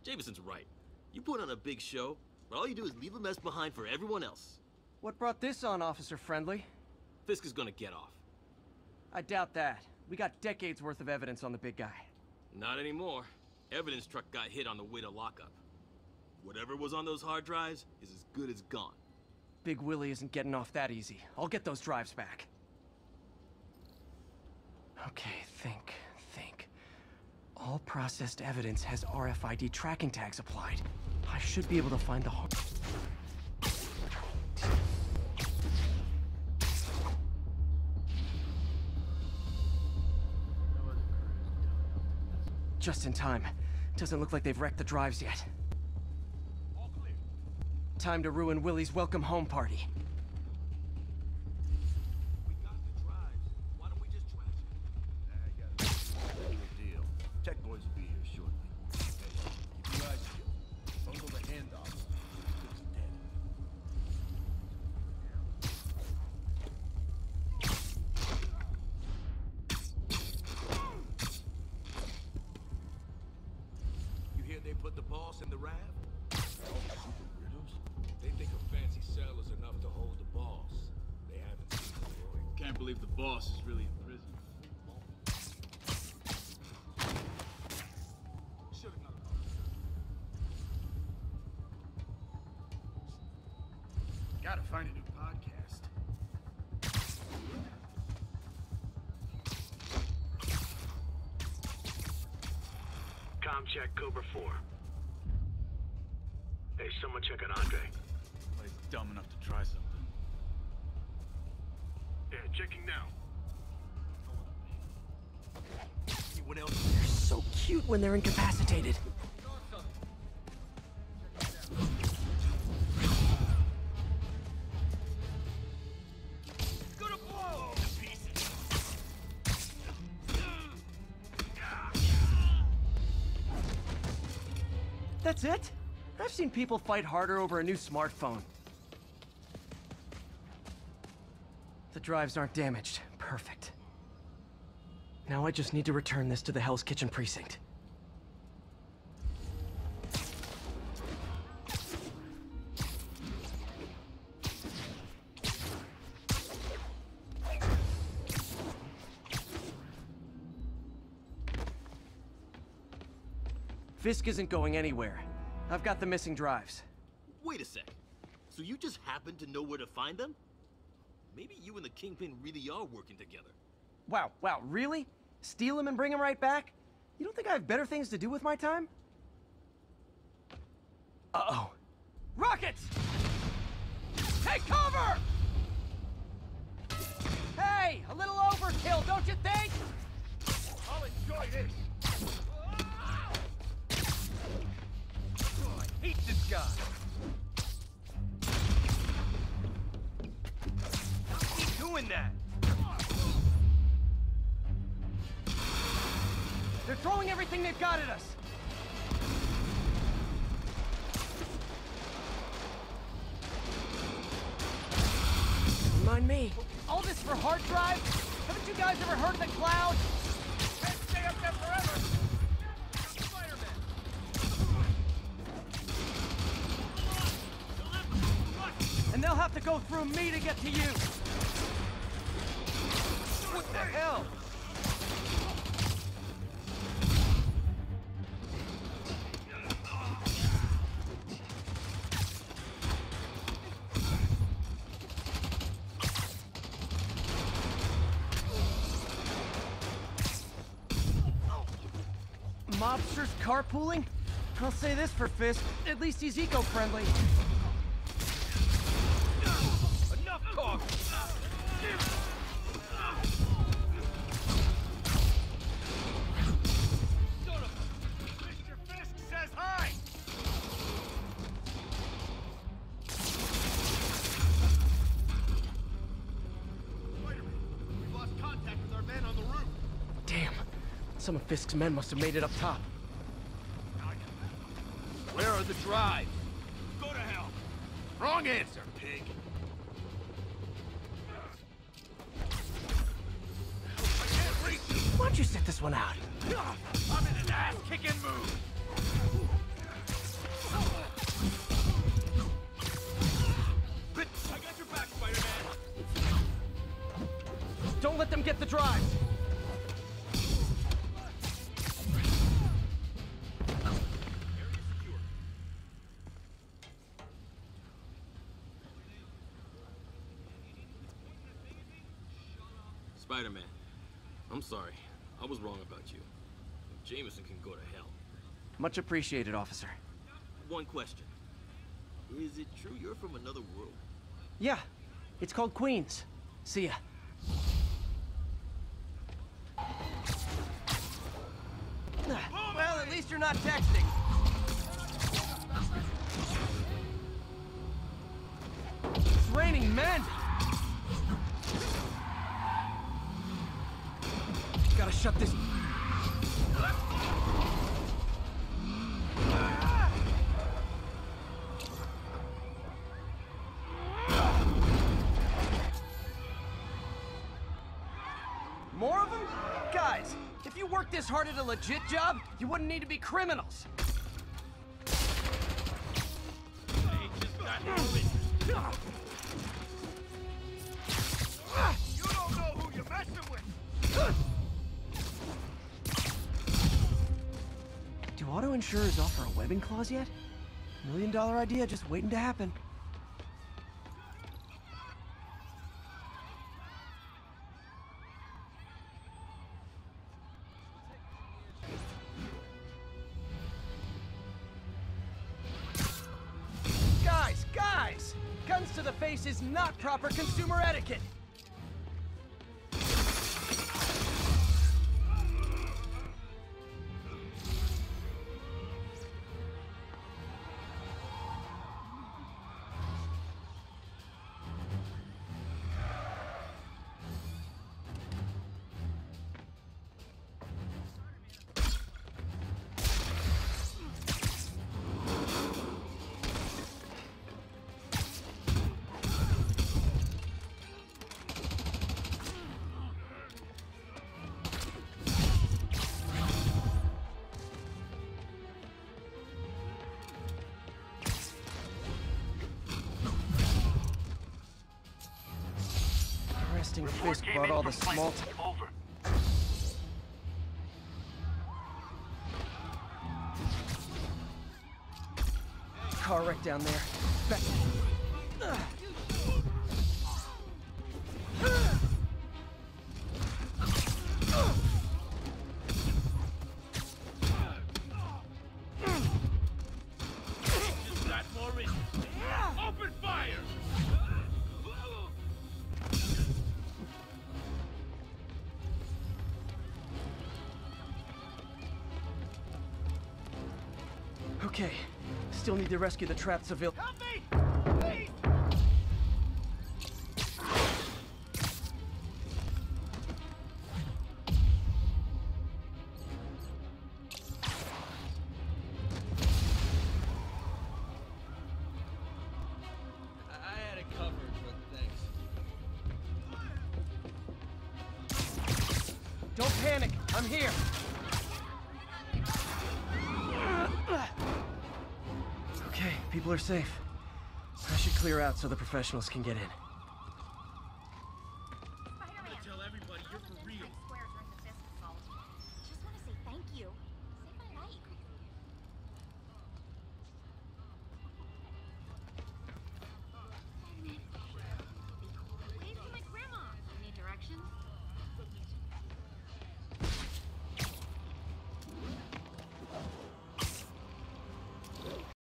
Javeson's right. You put on a big show, but all you do is leave a mess behind for everyone else. What brought this on, Officer Friendly? Fisk is gonna get off. I doubt that. We got decades worth of evidence on the big guy. Not anymore. Evidence truck got hit on the way to lockup. Whatever was on those hard drives is as good as gone. Big Willie isn't getting off that easy. I'll get those drives back. Okay, think. All processed evidence has RFID tracking tags applied. I should be able to find the hard... Just in time. Doesn't look like they've wrecked the drives yet. All clear. Time to ruin Willie's welcome home party. We got the drives. Why don't we just trash it? I got it. Good deal. Tech boys will be here shortly. Hey, keep your eyes peeled. Bungle the handoff. It's dead. You hear they put the boss in the RAV? Oh, super weirdos. They think a fancy cell is enough to hold the boss. They haven't seen the story. Can't believe the boss is really in prison. Should've known. Gotta find a new podcast. Com check Cobra 4. Hey, someone check on Andre. Nobody's dumb enough to try something. Yeah, checking now. Anyone else? They're so cute when they're incapacitated. Gonna blow to pieces. That's it? I've seen people fight harder over a new smartphone. The drives aren't damaged. Perfect. Now I just need to return this to the Hell's Kitchen precinct. Fisk isn't going anywhere. I've got the missing drives. Wait a sec. So you just happen to know where to find them? Maybe you and the Kingpin really are working together. Wow, really? Steal him and bring him right back? You don't think I have better things to do with my time? Uh-oh. Rockets! Take cover! Hey, a little overkill, don't you think? I'll enjoy this. Oh, I hate this guy. Keep doing that. They're throwing everything they've got at us. Mind me. All this for hard drive? Haven't you guys ever heard of the cloud? Can't stay up there forever. Spider-Man. And they'll have to go through me to get to you. What the hell? Mobsters carpooling? I'll say this for Fisk, at least he's eco-friendly. Enough talk. Son of a... Mr. Fisk says hi. Spider-Man, we lost contact with our men on the roof. Damn. Some of Fisk's men must have made it up top. Where are the drives? Go to hell. Wrong answer, pig. I can't reach you. Why don't you sit this one out? I'm in an ass-kicking mood. get the drive. Spider-Man, I'm sorry. I was wrong about you. Jameson can go to hell. Much appreciated, officer. One question. Is it true you're from another world? Yeah, it's called Queens. See ya. Well, at least you're not texting. It's raining men! Gotta shut this... More of them? Guys, if you worked this hard at a legit job, you wouldn't need to be criminals. You don't know who you're messing with! Do auto insurers offer a webbing clause yet? $1 million idea just waiting to happen. Guys! Guns to the face is not proper consumer etiquette! Resting fist brought all the small Over. car wreck down there. Back. Got more in. Open fire! Okay, still need to rescue the trapped civilian. Help me! Please! I had it covered, but thanks. Don't panic, I'm here. Okay, people are safe. I should clear out so the professionals can get in.